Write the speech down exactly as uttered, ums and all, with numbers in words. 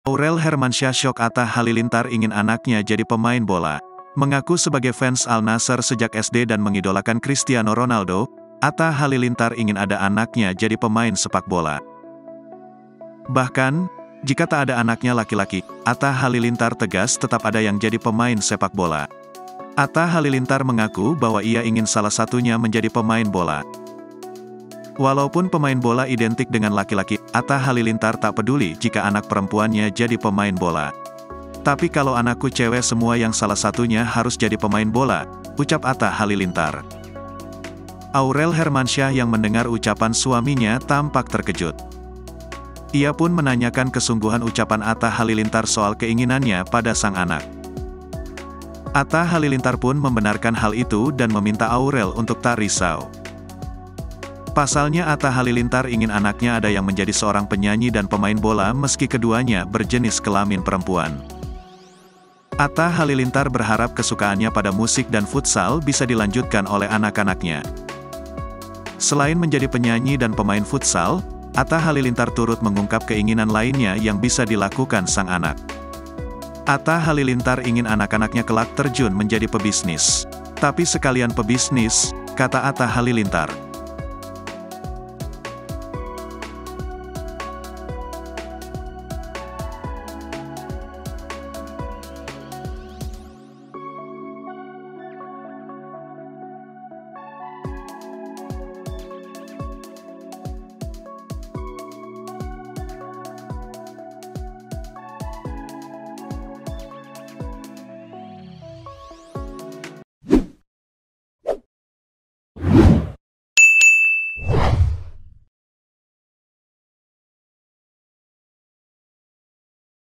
Aurel Hermansyah syok Atta Halilintar ingin anaknya jadi pemain bola. Mengaku sebagai fans Al Nassr sejak S D dan mengidolakan Cristiano Ronaldo, Atta Halilintar ingin ada anaknya jadi pemain sepak bola. Bahkan, jika tak ada anaknya laki-laki, Atta Halilintar tegas tetap ada yang jadi pemain sepak bola. Atta Halilintar mengaku bahwa ia ingin salah satunya menjadi pemain bola. Walaupun pemain bola identik dengan laki-laki, Atta Halilintar tak peduli jika anak perempuannya jadi pemain bola. Tapi kalau anakku cewek semua yang salah satunya harus jadi pemain bola, ucap Atta Halilintar. Aurel Hermansyah yang mendengar ucapan suaminya tampak terkejut. Ia pun menanyakan kesungguhan ucapan Atta Halilintar soal keinginannya pada sang anak. Atta Halilintar pun membenarkan hal itu dan meminta Aurel untuk tak risau. Pasalnya Atta Halilintar ingin anaknya ada yang menjadi seorang penyanyi dan pemain bola meski keduanya berjenis kelamin perempuan. Atta Halilintar berharap kesukaannya pada musik dan futsal bisa dilanjutkan oleh anak-anaknya. Selain menjadi penyanyi dan pemain futsal, Atta Halilintar turut mengungkap keinginan lainnya yang bisa dilakukan sang anak. Atta Halilintar ingin anak-anaknya kelak terjun menjadi pebisnis. Tapi sekalian pebisnis, kata Atta Halilintar.